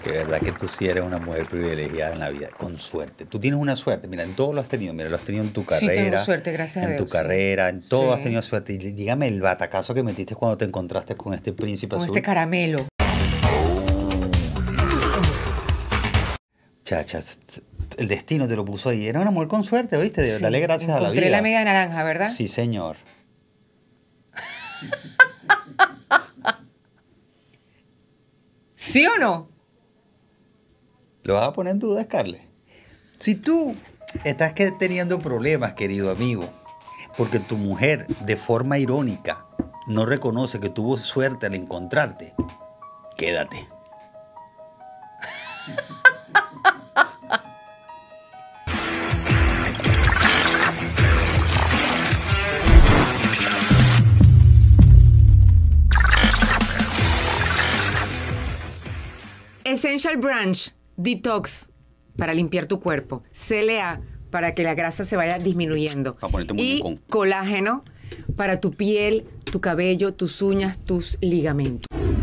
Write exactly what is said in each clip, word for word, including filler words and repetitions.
Que verdad que tú sí eres una mujer privilegiada en la vida, con suerte. Tú tienes una suerte, mira, en todo lo has tenido, mira, lo has tenido en tu carrera. Sí, tengo suerte, gracias a En Dios. tu carrera, sí. en todo sí. has tenido suerte. Y dígame el batacazo que metiste cuando te encontraste con este príncipe Con azul. este caramelo. Chachas, el destino te lo puso ahí. Era una mujer con suerte, ¿viste? Sí, Dale gracias a la vida. Encontré la media naranja, ¿verdad? Sí, señor. ¿Sí o no? ¿Lo vas a poner en duda, Scarlett? Si tú estás que teniendo problemas, querido amigo, porque tu mujer, de forma irónica, no reconoce que tuvo suerte al encontrarte, quédate. Essential Branch Detox para limpiar tu cuerpo. C L A para que la grasa se vaya disminuyendo. Para ponerte muy y bien con- colágeno para tu piel, tu cabello, tus uñas, tus ligamentos.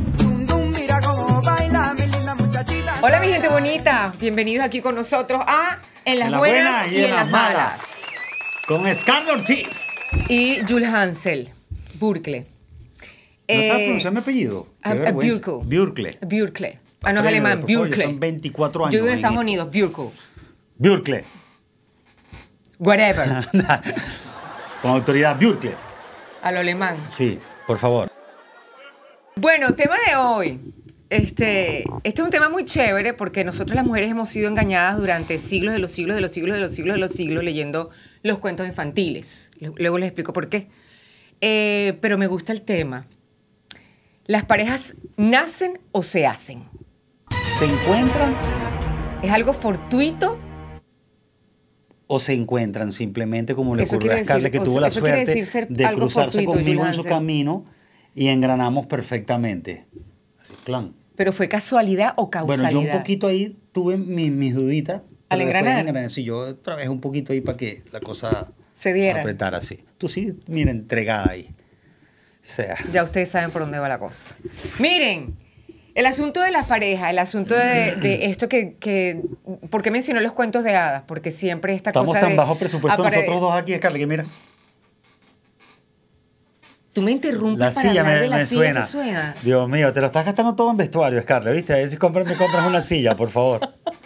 Hola mi gente bonita, bienvenidos aquí con nosotros a En las En la buenas buena y, en las malas. Con Scarlett Ortiz. Y Jules Hansel, Burkle. ¿No Eh, sabes pronunciar mi apellido? Qué a- a vergüenza. Bürkle. Bürkle. Bürkle. Ah, no es Apréndelo, alemán, por favor, ya Bürkle. son veinticuatro años Yo vivo en en Estados esto. Unidos, Bürkle. Bürkle. Whatever. Con autoridad, Bürkle. A lo alemán. Sí, por favor. Bueno, tema de hoy. Este, este es un tema muy chévere porque nosotros las mujeres hemos sido engañadas durante siglos de los siglos de los siglos de los siglos de los siglos leyendo los cuentos infantiles. Luego les explico por qué. Eh, pero me gusta el tema. ¿Las parejas nacen o se hacen? ¿Se encuentran ¿Es algo fortuito? o se encuentran simplemente como le Eso ocurrió a quiere Scarlett, que decir- tuvo o la eso quiere suerte decir ser de algo cruzarse fortuito, conmigo Jules en su Hansel. camino y engranamos perfectamente? Así, plan. ¿Pero fue casualidad o Bueno, causalidad? yo un poquito ahí tuve mi- mis duditas. ¿Al pero después engranar? engrané. Sí, yo trabajé un poquito ahí para que la cosa Se diera. apretara así. Tú sí, mira, entregada ahí. O sea, Ya ustedes saben por dónde va la cosa. Miren, el asunto de las parejas, el asunto de, de esto que, que... ¿Por qué mencionó los cuentos de hadas? Porque siempre esta estamos cosa tan de... bajo presupuesto apare- nosotros dos aquí, Scarlett, que mira. Tú me interrumpes La para silla hablar me, de la me silla suena. que suena. Dios mío, te lo estás gastando todo en vestuario, Scarlett, ¿viste? A ver si compras, me compras una silla, por favor.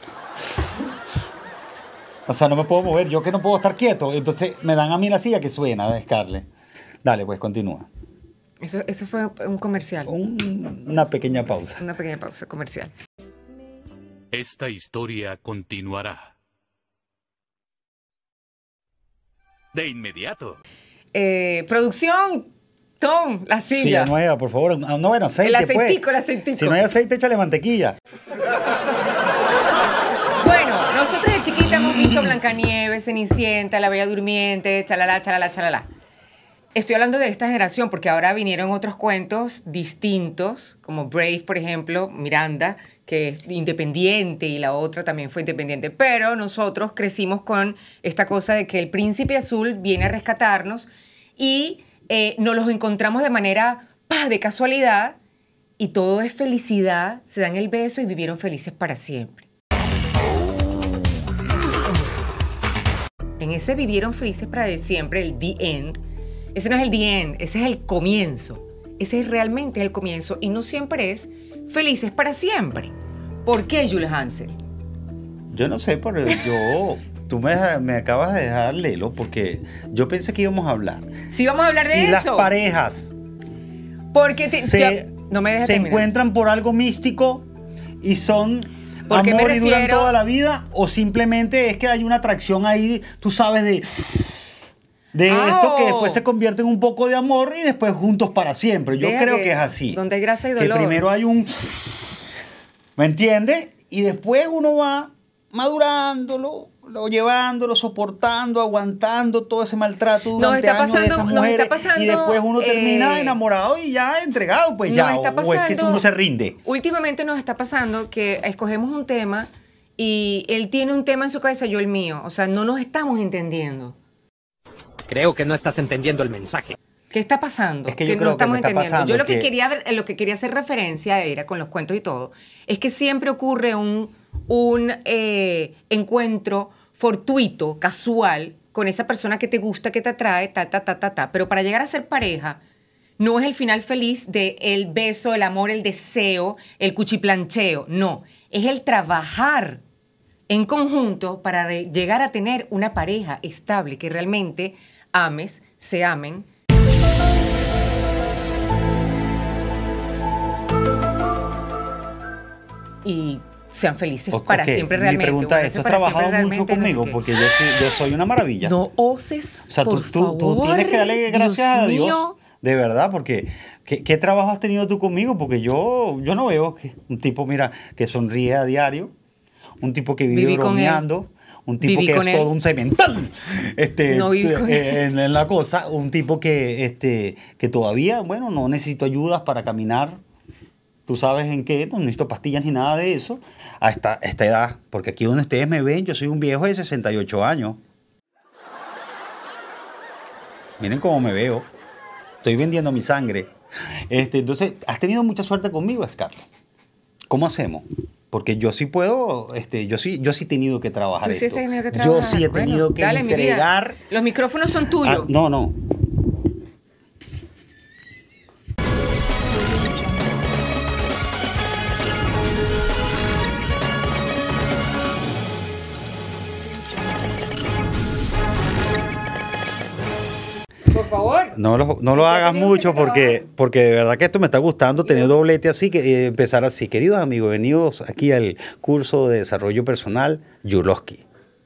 O sea, no me puedo mover, yo que no puedo estar quieto. Entonces me dan a mí la silla que suena de Scarlett. Dale, pues continúa. Eso, eso fue un comercial. Un- una pequeña pausa. Una pequeña pausa comercial. Esta historia continuará. De inmediato. Eh, producción, Tom, la Silla silla. nueva, por favor. Ah, no, bueno, aceite, El aceitico, pues. el aceitico. Si no hay aceite, échale mantequilla. Bueno, nosotros de chiquita hemos visto Blancanieves, Cenicienta, La Bella Durmiente, chalala, chalala, chalala. Estoy hablando de esta generación porque ahora vinieron otros cuentos distintos, como Brave, por ejemplo, Miranda, que es independiente y la otra también fue independiente. Pero nosotros crecimos con esta cosa de que el príncipe azul viene a rescatarnos y eh, nos los encontramos de manera ¡pah!, de casualidad y todo es felicidad, se dan el beso y vivieron felices para siempre. En ese vivieron felices para siempre, el The End, ese no es el The End, ese es el comienzo. Ese es realmente el comienzo y no siempre es felices para siempre. ¿Por qué, Jules Hansel? Yo no sé, pero yo... Tú me, me acabas de dejar lelo porque yo pensé que íbamos a hablar. Sí, vamos a hablar de si eso. las parejas Porque te- se, ya- no me dejas se terminar. encuentran por algo místico y son ¿Por qué me amor y duran refiero? toda la vida, o simplemente es que hay una atracción ahí, tú sabes, de, de Ah, esto que oh. después se convierte en un poco de amor y después juntos para siempre. Yo Deja creo que- que es así. donde hay grasa y Que dolor. primero hay un... ¿Me entiendes? Y después uno va madurándolo, lo llevándolo, soportando, aguantando todo ese maltrato Nos durante está años de pasando- esas nos mujeres, está pasando, y después uno termina eh, enamorado y ya entregado, pues Nos ya, está o es que pasando- uno se rinde. Últimamente nos está pasando que escogemos un tema y él tiene un tema en su cabeza, yo el mío. O sea, no nos estamos entendiendo. Creo que no estás entendiendo el mensaje. ¿Qué está pasando? Es que yo no creo que estamos me está entendiendo. pasando Yo lo que, que- quería ver- lo que quería hacer referencia era, con los cuentos y todo, es que siempre ocurre un, un eh, encuentro fortuito, casual, con esa persona que te gusta, que te atrae, ta, ta, ta, ta, ta. Pero para llegar a ser pareja, no es el final feliz de el beso, el amor, el deseo, el cuchiplancheo. No, es el trabajar en conjunto para re- llegar a tener una pareja estable, que realmente ames, se amen. Y sean felices O- para ok, siempre Mi realmente. pregunta Uno es, ¿tú dice has para trabajado siempre mucho realmente, no sé conmigo? qué. Porque yo, sí- yo soy una maravilla. No oses, O sea, tú, por tú, tú favor, tienes que darle gracias a Dios, mío. de verdad, porque ¿qué, qué trabajo has tenido tú conmigo? Porque yo, yo no veo que un tipo, mira, que sonríe a diario, un tipo que vive Viví con bromeando, un tipo Viví que es con él. todo un cemental este, No viví con eh, en, en la cosa, un tipo que, este, que todavía, bueno, no necesito ayudas para caminar. Tú sabes en qué, no necesito pastillas ni nada de eso, a esta, a esta edad. Porque aquí donde ustedes me ven, yo soy un viejo de sesenta y ocho años. Miren cómo me veo. Estoy vendiendo mi sangre. Este, entonces, has tenido mucha suerte conmigo, Scarlett. ¿Cómo hacemos? Porque yo sí puedo, este, yo sí, yo sí he tenido que trabajar Tú sí has esto. tenido que Yo trabajar. sí he Bueno, tenido que dale, mi vida. entregar. Los micrófonos son tuyos. Ah, no, no. Por favor. No lo, no lo ¿Qué hagas tenemos mucho que porque, trabajar? porque de verdad que esto me está gustando, tener Yo- doblete así, que eh, empezar así. Queridos amigos, venidos aquí al curso de desarrollo personal Yulowski.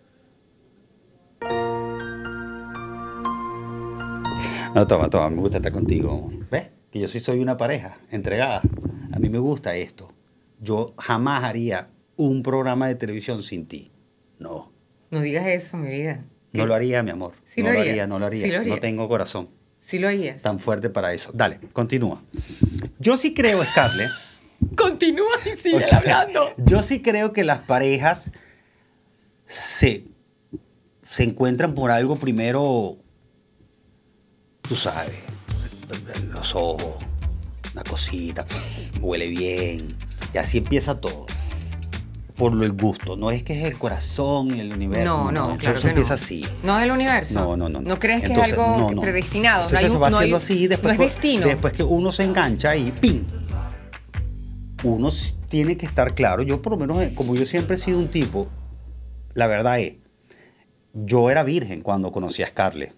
No, toma, toma, me gusta estar contigo. ¿Ves? Que yo sí soy una pareja entregada. A mí me gusta esto. Yo jamás haría un programa de televisión sin ti. No. No digas eso, mi vida. No lo haría, mi amor. Sí no lo lo haría. haría, no lo haría. Sí lo harías. No tengo corazón Sí lo harías. tan fuerte para eso. Dale, continúa. Yo sí creo, Scarlett. Continúa y sigue Ok. hablando. Yo sí creo que las parejas se, se encuentran por algo primero, tú sabes, los ojos, una cosita, huele bien, y así empieza todo. Por lo el gusto, no es que es el corazón y el universo. No, no, eso- claro eso que empieza no. así. No es el universo. No, no, no. ¿No crees que Entonces, es algo no, que no. predestinado? Entonces no hay eso un- va no hay- haciendo así, después, no es destino. después que uno se engancha y ¡pim! Uno s- tiene que estar claro. Yo por lo menos, eh, como yo siempre he sido un tipo, la verdad es, yo era virgen cuando conocí a Scarlett.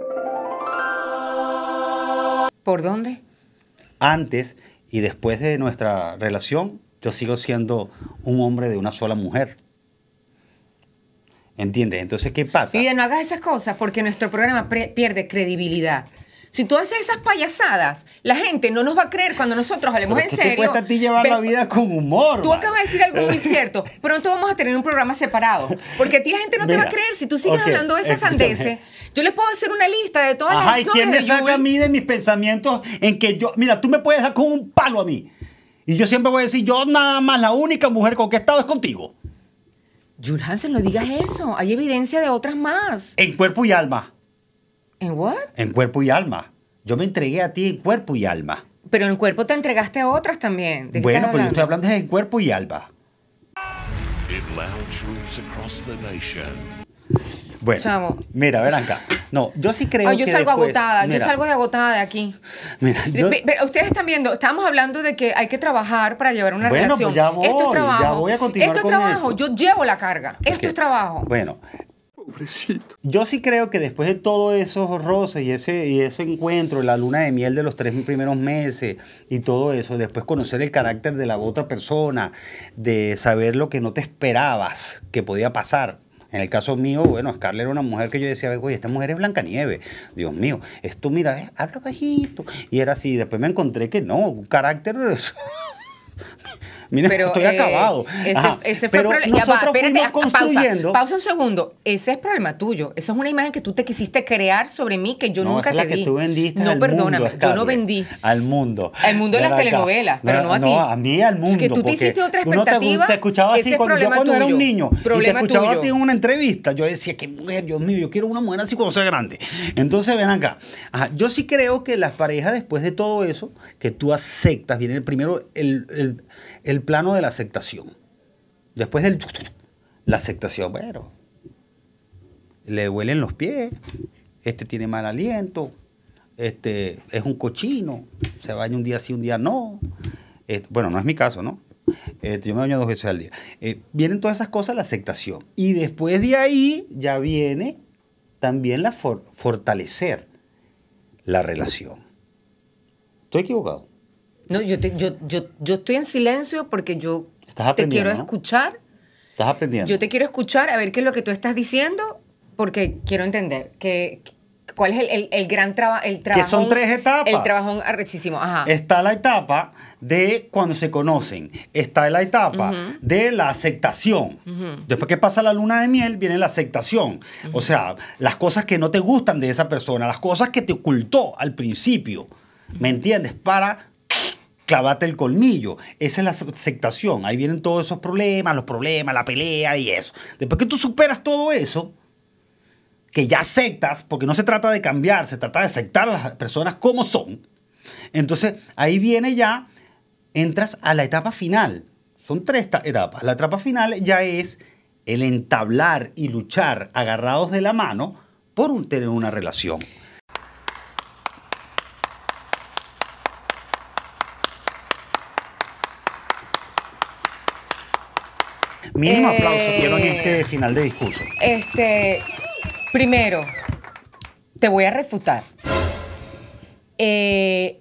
¿Por dónde? Antes y después de nuestra relación, yo sigo siendo un hombre de una sola mujer. ¿Entiendes? Entonces, ¿qué pasa? Mi vida, no hagas esas cosas porque nuestro programa pre- pierde credibilidad. Si tú haces esas payasadas, la gente no nos va a creer cuando nosotros hablemos Pero en ¿qué te serio. cuesta a ti llevar Ve- la vida con humor? Tú man? acabas de decir algo muy cierto. Pronto vamos a tener un programa separado. Porque a ti la gente no te va a Mira, creer. Si tú sigues ok, hablando de esas escúchame. sandeces, yo les puedo hacer una lista de todas Ajá, las ¿y quién me exnovias de saca a Yul. mí de mis pensamientos en que yo... Mira, tú me puedes dar con un palo a mí. Y yo siempre voy a decir, yo nada más la única mujer con que he estado es contigo. Jules Hansen, no digas eso. Hay evidencia de otras más. En cuerpo y alma. ¿En what? En cuerpo y alma. Yo me entregué a ti en cuerpo y alma. Pero en el cuerpo te entregaste a otras también. ¿De qué Bueno, estás pues yo estoy hablando? hablando de en cuerpo y alma. In lounge rooms across the nation. Bueno, Chamo. mira, verán acá. No, yo sí creo Ay, que yo salgo después- agotada. mira, Yo salgo de agotada de aquí. Mira, yo- Ve- ve- Ustedes están viendo, estábamos hablando de que hay que trabajar para llevar una Bueno, relación. pues ya voy, Esto es trabajo. ya voy a continuar Esto es con trabajo. eso. Yo llevo la carga. Esto Ok. es trabajo. Bueno. Yo sí creo que después de todos esos roces y ese, y ese encuentro, la luna de miel de los tres primeros meses y todo eso, después conocer el carácter de la otra persona, de saber lo que no te esperabas que podía pasar. En el caso mío, bueno, Scarlett era una mujer que yo decía, oye, esta mujer es Blancanieves. Dios mío, esto, mira, eh, habla bajito. Y era así. Después me encontré que no, un carácter... Mira, Pero, estoy eh, acabado. Ese, Ajá. ese fue Pero el problema. Ya va, nosotros espérate, fuimos pausa, construyendo. pausa un segundo. Ese es problema tuyo. Esa es una imagen que tú te quisiste crear sobre mí que yo no, nunca esa te es la di. que tú vendiste no, al perdóname, mundo, yo Scarlett. no vendí. Al mundo. Al mundo de las Ven acá. telenovelas, pero no a ti. No, a mí al mundo. Es que tú te porque hiciste otra uno te- expectativa, Te, escuchaba así ese es cuando yo problema cuando era un tuyo. niño. Problema y te escuchaba tuyo. a ti en una entrevista. Yo decía, qué mujer, Dios mío, yo quiero una mujer así cuando sea grande. Entonces, ven acá. Ajá, yo sí creo que las parejas, después de todo eso, que tú aceptas, viene primero el, el, el plano de la aceptación. Después del... La aceptación, bueno, le huelen los pies, este tiene mal aliento, este es un cochino, se baña un día sí, un día no. Este, bueno, no es mi caso, ¿no? Este, yo me baño dos veces al día. Eh, vienen todas esas cosas, la aceptación. Y después de ahí ya viene también la for fortalecer la relación. ¿Estoy equivocado? No, yo, te, yo, yo, yo estoy en silencio porque yo Estás te quiero aprendiendo, ¿no? escuchar. ¿Estás aprendiendo? Yo te quiero escuchar a ver qué es lo que tú estás diciendo porque quiero entender que, cuál es el, el, el gran traba, el trabajo. Que son tres etapas. El trabajón arrechísimo. Ajá. Está la etapa de cuando se conocen. Está la etapa uh-huh. de la aceptación. Uh-huh. Después que pasa la luna de miel, viene la aceptación. Uh-huh. O sea, las cosas que no te gustan de esa persona, las cosas que te ocultó al principio. ¿Me entiendes? Para clavate el colmillo. Esa es la aceptación. Ahí vienen todos esos problemas, los problemas, la pelea y eso. Después que tú superas todo eso, que ya aceptas, porque no se trata de cambiar, se trata de aceptar a las personas como son. Entonces, ahí viene ya, entras a la etapa final. Son tres etapas. La etapa final ya es el entablar y luchar agarrados de la mano por un, tener una relación. Mínimo Eh, aplauso quiero en este final de discurso. Este, primero, te voy a refutar. Eh,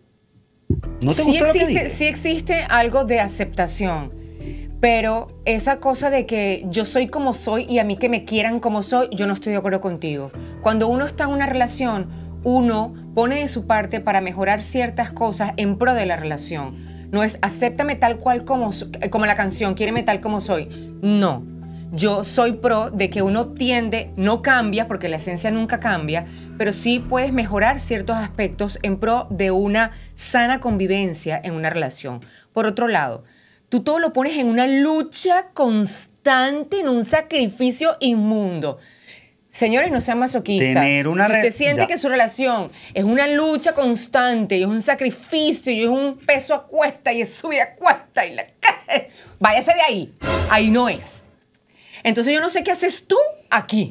¿No te sí gustó lo que existe, dije? sí existe algo de aceptación, pero esa cosa de que yo soy como soy y a mí que me quieran como soy, yo no estoy de acuerdo contigo. Cuando uno está en una relación, uno pone de su parte para mejorar ciertas cosas en pro de la relación. No es acéptame tal cual como, como la canción, quiéreme tal como soy. No. Yo soy pro de que uno tiende, no cambia, porque la esencia nunca cambia, pero sí puedes mejorar ciertos aspectos en pro de una sana convivencia en una relación. Por otro lado, tú todo lo pones en una lucha constante, en un sacrificio inmundo. Señores, no sean masoquistas. Tener una si usted re- siente ya. que su relación es una lucha constante y es un sacrificio y es un peso a cuesta y es subir a cuesta y la... váyase de ahí. Ahí no es. Entonces yo no sé qué haces tú aquí.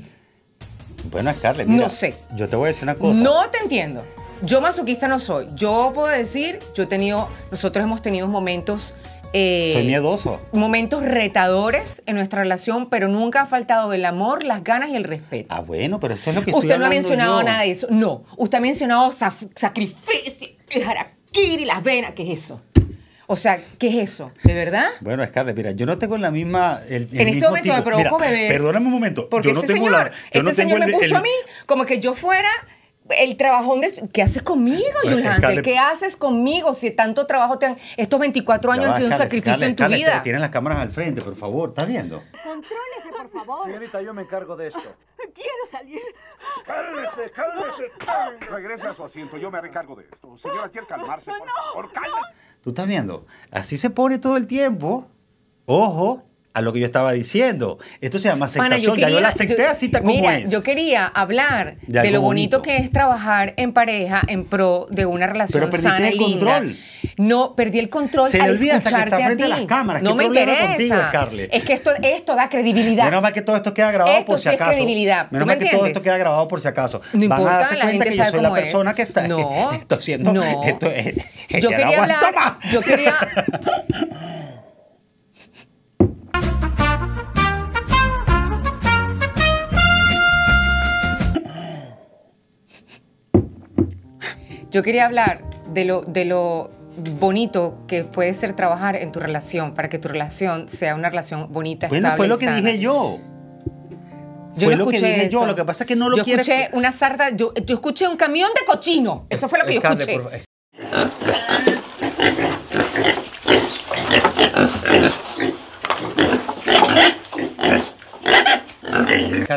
Bueno, Scarlett, mira, No sé. yo te voy a decir una cosa. No te entiendo. Yo masoquista no soy. Yo puedo decir, yo he tenido, nosotros hemos tenido momentos... eh, Soy miedoso. Momentos retadores en nuestra relación, pero nunca ha faltado el amor, las ganas y el respeto. Ah, bueno, pero eso es lo que estoy Usted no ha hablando mencionado yo. nada de eso. No. Usted ha mencionado saf- sacrificio, el harakiri, las venas. ¿Qué es eso? O sea, ¿qué es eso? ¿De verdad? Bueno, Scarlett, mira, yo no tengo la misma... El, el En este mismo momento me tipo- provoco mira, beber. Perdóname un momento. Porque yo no ese tengo señor, la, yo este no tengo señor me el- puso el- a mí como que yo fuera el trabajón de... ¿Qué haces conmigo, Bueno, Jules Hansel? Scarlett- ¿Qué haces conmigo si tanto trabajo te han... Estos veinticuatro años Ya han va, sido un Scarlett, sacrificio Scarlett, en tu Scarlett, vida? pero tienen las cámaras al frente, por favor. ¿Estás viendo? Contrólese, por favor. Señorita, yo me encargo de esto. Quiero salir. ¡Cálmese, cálmese! Regrese a su asiento, yo me recargo de esto. Señora, quiere calmarse, por favor, cálmese. ¿Tú estás viendo? Así se pone todo el tiempo. Ojo a lo que yo estaba diciendo. Esto se llama Pana, aceptación. ya yo la acepté yo- así está como mira, es. yo quería hablar De de, algo lo bonito, bonito. que es trabajar en pareja en pro de una relación Pero perdiste sana y el linda. control. No, perdí el control Se le al olvida hasta que escucharte está frente a a ti. las cámaras. No ¿Qué me problema interesa. contigo, Scarlett? Es que esto, esto da credibilidad. Menos mal que todo esto queda grabado Esto por sí si es acaso. credibilidad. Menos ¿Tú mal me que todo esto entiendes? queda grabado por si acaso. No Van importa, a darse la cuenta gente que yo sabe soy la cómo es. persona que está. No, estoy haciendo. no. Esto es. Yo ya quería no aguanto hablar. más. Yo quería. Yo quería hablar de lo, de lo bonito que puede ser trabajar en tu relación para que tu relación sea una relación bonita, Bueno, estable fue lo y que sana. dije yo. Yo Fue no lo que escuché dije eso. yo. Lo que pasa es que no lo yo quiere. escuché una sarta, yo, yo escuché un camión de cochino. Eso fue lo que yo Scarlett, escuché. por-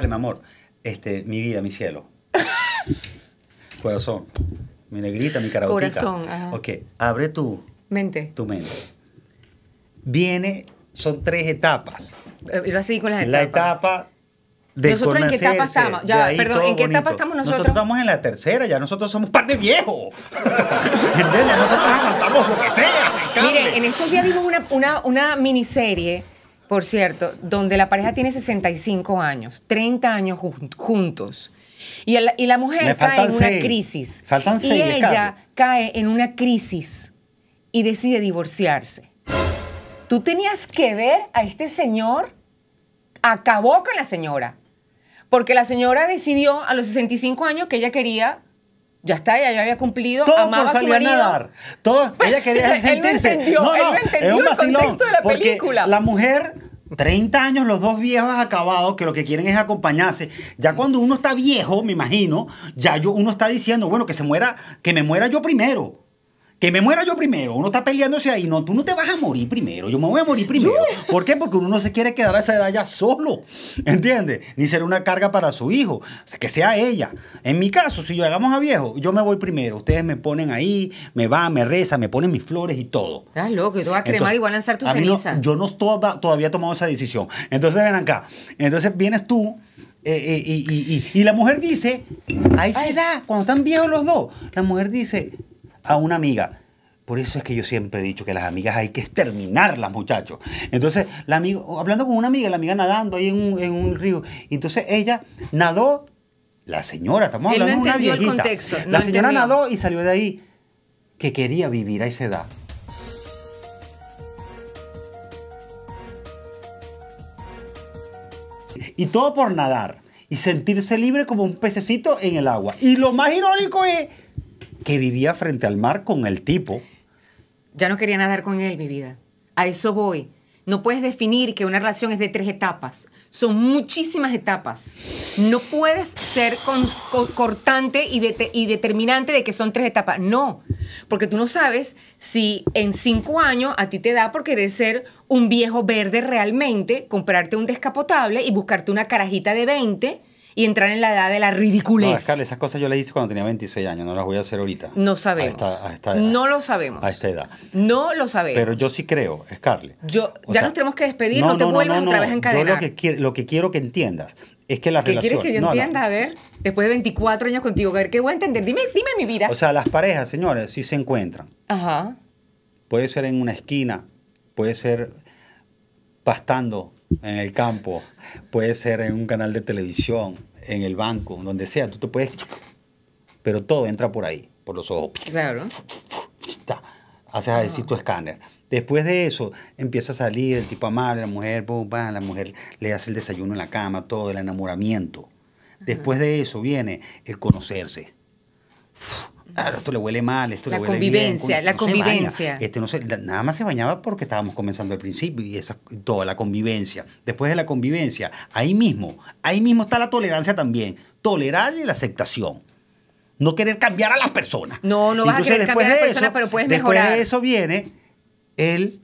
mi amor. Este, mi vida, mi cielo. Corazón. Mi negrita, mi carabotica. Corazón, ajá. Ok, abre tu, Mente. tu mente. Viene, son tres etapas. Eh, Iba a seguir con las etapas. La etapa de ¿Nosotros en qué etapa conocerse, estamos? Ya, de ahí perdón, todo ¿en qué etapa bonito. estamos nosotros? Nosotros estamos en la tercera, ya nosotros somos par de viejos. ¿Entiendes? Nosotros aguantamos lo que sea. Carmen. Miren, en estos días vimos una, una, una miniserie, por cierto, donde la pareja tiene sesenta y cinco años, treinta años jun- juntos. Y, el- y la Me mujer cae faltan en una seis. crisis. Faltan y seis, ella Carlos. cae en una crisis y decide divorciarse. Tú tenías que ver a este señor, acabó con la señora. Porque la señora decidió a los sesenta y cinco años que ella quería, ya está, ella ya había cumplido, Todo amaba por a su salir a marido. nadar. Todo, ella quería Él no sentirse. entendió, él no entendió es un el vacilón. contexto de la porque película. la mujer, treinta años, los dos viejos acabados, que lo que quieren es acompañarse. Ya cuando uno está viejo, me imagino, ya yo, uno está diciendo, bueno, que se muera, que me muera yo primero. Que me muera yo primero. Uno está peleándose ahí. No, tú no te vas a morir primero. Yo me voy a morir primero. ¿Por qué? Porque uno no se quiere quedar a esa edad ya solo. ¿Entiendes? Ni ser una carga para su hijo. O sea, que sea ella. En mi caso, si llegamos a viejo, yo me voy primero. Ustedes me ponen ahí, me van, me rezan, me ponen mis flores y todo. Estás loco, y tú vas a cremar Entonces, y vas a lanzar tus a mí no- cenizas. yo no estoy- todavía he tomado esa decisión. Entonces ven acá. Entonces vienes tú eh, eh, y, y- y- y la mujer dice, a esa edad, cuando están viejos los dos, la mujer dice a una amiga, por eso es que yo siempre he dicho que las amigas hay que exterminarlas, muchachos. Entonces, la amiga, hablando con una amiga, la amiga nadando ahí en un, en un río, y entonces ella nadó, la señora, estamos Él no hablando de una entendió el viejita. contexto, no la señora entendió. nadó y salió de ahí que quería vivir a esa edad. Y todo por nadar y sentirse libre como un pececito en el agua. Y lo más irónico es que vivía frente al mar con el tipo. Ya no quería nadar con él, mi vida. A eso voy. No puedes definir que una relación es de tres etapas. Son muchísimas etapas. No puedes ser con- co- cortante y, dete- y determinante de que son tres etapas. No. Porque tú no sabes si en cinco años a ti te da por querer ser un viejo verde realmente, comprarte un descapotable y buscarte una carajita de veinte y entrar en la edad de la ridiculez. No, Scarlett, esas cosas yo las hice cuando tenía veintiséis años. No las voy a hacer ahorita. No sabemos. A esta, a esta edad. No lo sabemos. A esta edad. No lo sabemos. Pero yo sí creo, Scarlett. Yo- O ya nos tenemos que despedir, no te vuelvas otra vez a encadenar. Yo lo que, quiero, lo que quiero que entiendas es que las ¿Qué relaciones... quieres que yo no, la- entienda? A ver, después de veinticuatro años contigo, a ver, ¿qué voy a entender? Dime, dime mi vida. O sea, las parejas, señores, sí se encuentran. Ajá. Puede ser en una esquina, puede ser pastando en el campo, puede ser en un canal de televisión, en el banco, donde sea, tú te puedes... Pero todo entra por ahí, por los ojos. Claro. Ta, haces a decir tu escáner. Después de eso, empieza a salir el tipo amable, la mujer, pum, pam, la mujer le hace el desayuno en la cama, todo el enamoramiento. Después de eso viene el conocerse. Uf, claro, esto le huele mal, esto La le huele convivencia, bien. la no se baña. convivencia. Este no se, la- nada más se bañaba porque estábamos comenzando al principio y esa, toda la convivencia. Después de la convivencia, ahí mismo, ahí mismo está la tolerancia también. Tolerar y la aceptación. No querer cambiar a las personas. No, no vas a Entonces, querer después cambiar a las de personas, eso- pero puedes después mejorar. de eso viene el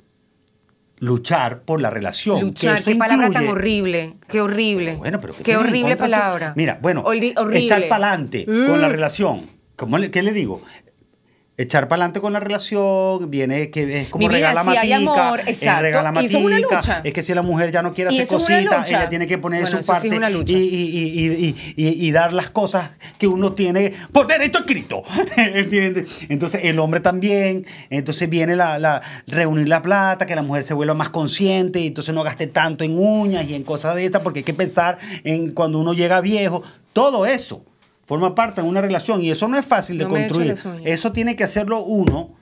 luchar por la relación. que Luchar, eso qué palabra tan incluye- horrible. Qué horrible. Bueno, pero ¿qué qué tienes en horrible contra tú? palabra. Mira, bueno, Horri- horrible. echar para adelante con la Mm. relación. ¿Cómo le, ¿Qué le digo? Echar para adelante con la relación, viene que es como Mi vida, regala si hay matica, amor, es exacto, regala y eso es una matica, lucha. es que si la mujer ya no quiere Y hacer eso es una cositas, lucha. ella tiene que poner Bueno, su eso sí parte es una lucha. y, y- y- y- y- y dar las cosas que uno tiene por derecho escrito, ¿entiendes? Entonces el hombre también, entonces viene la, la reunir la plata, que la mujer se vuelva más consciente, y entonces no gaste tanto en uñas y en cosas de estas, porque hay que pensar en cuando uno llega viejo, todo eso forma parte de una relación y eso no es fácil de No me he hecho construir. las uñas. Eso tiene que hacerlo uno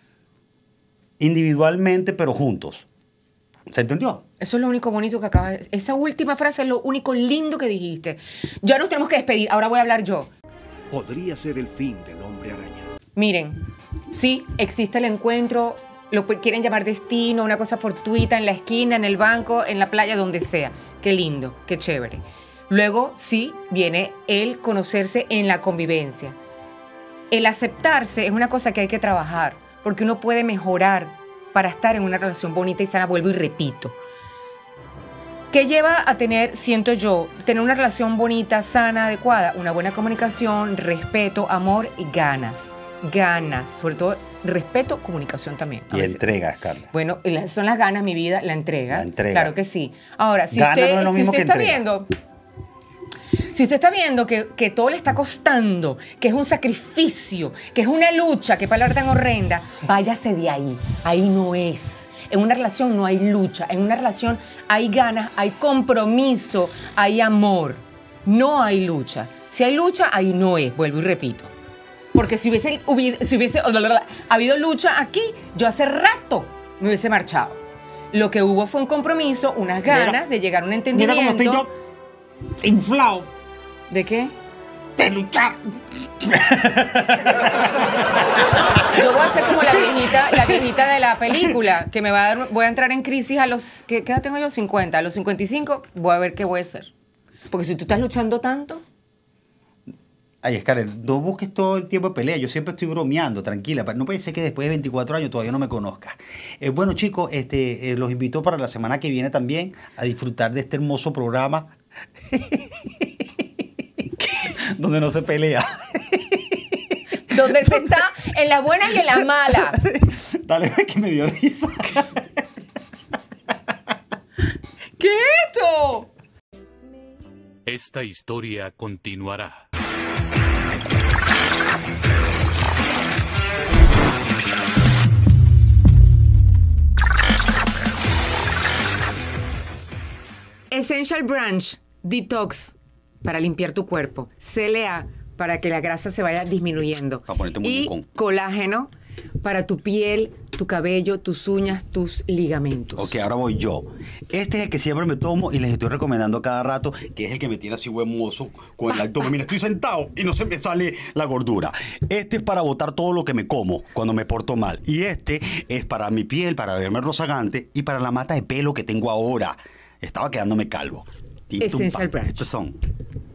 individualmente, pero juntos. ¿Se entendió? Eso es lo único bonito que acabas de... Esa última frase es lo único lindo que dijiste. Ya nos tenemos que despedir. Ahora voy a hablar yo. Podría ser el fin del hombre araña. Miren, sí, existe el encuentro, lo que quieren llamar destino, una cosa fortuita en la esquina, en el banco, en la playa, donde sea. Qué lindo, qué chévere. Luego, sí, viene el conocerse en la convivencia. El aceptarse es una cosa que hay que trabajar, porque uno puede mejorar para estar en una relación bonita y sana. Vuelvo y repito. ¿Qué lleva a tener, siento yo, tener una relación bonita, sana, adecuada? Una buena comunicación, respeto, amor y ganas. Ganas, sobre todo respeto, comunicación también. Y entregas, Carla. Bueno, las- son las ganas, mi vida, la entrega. La entrega. Claro que sí. Ahora, si Gana usted, no es lo si mismo usted que está entrega. viendo... Si usted está viendo que, que todo le está costando, que es un sacrificio, que es una lucha, qué palabra tan horrenda, váyase de ahí. Ahí no es. En una relación no hay lucha. En una relación hay ganas, hay compromiso, hay amor. No hay lucha. Si hay lucha, ahí no es. Vuelvo y repito. Porque si hubiese, hubi- si hubiese habido lucha aquí, yo hace rato me hubiese marchado. Lo que hubo fue un compromiso, unas ganas Mira, de llegar a un Mira entendimiento. cómo estoy yo inflado ¿De qué? de luchar. Yo voy a ser como la viejita, la viejita de la película, que me va a dar, voy a entrar en crisis a los, ¿qué, qué edad tengo yo? cincuenta. A los cincuenta y cinco voy a ver qué voy a hacer. Porque si tú estás luchando tanto, Ay, Scarlett, no busques todo el tiempo de pelea. Yo siempre estoy bromeando, tranquila. No puede ser que después de veinticuatro años todavía no me conozcas. Eh, bueno, chicos, este, eh, los invito para la semana que viene también a disfrutar de este hermoso programa donde no se pelea. donde se está en las buenas y en las malas. Dale, que me dio risa. ¿Qué es esto? Esta historia continuará. Essential Branch Detox para limpiar tu cuerpo. C L A para que la grasa se vaya disminuyendo. Para ponerte y muñecón. colágeno para tu piel, tu cabello, tus uñas, tus ligamentos. Ok, ahora voy yo. Este es el que siempre me tomo y les estoy recomendando cada rato, que es el que me tiene así huemoso con el abdomen. Mira, estoy sentado y no se me sale la gordura. Este es para botar todo lo que me como cuando me porto mal. Y este es para mi piel, para verme rozagante y para la mata de pelo que tengo ahora. Estaba quedándome calvo. Tin, tum, Essential pam. Branch. Estos son